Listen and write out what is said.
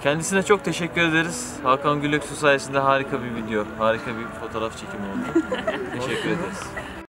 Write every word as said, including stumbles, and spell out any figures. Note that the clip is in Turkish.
Kendisine çok teşekkür ederiz. Hakan Gülöksu sayesinde harika bir video, harika bir fotoğraf çekimi oldu. Teşekkür ederiz.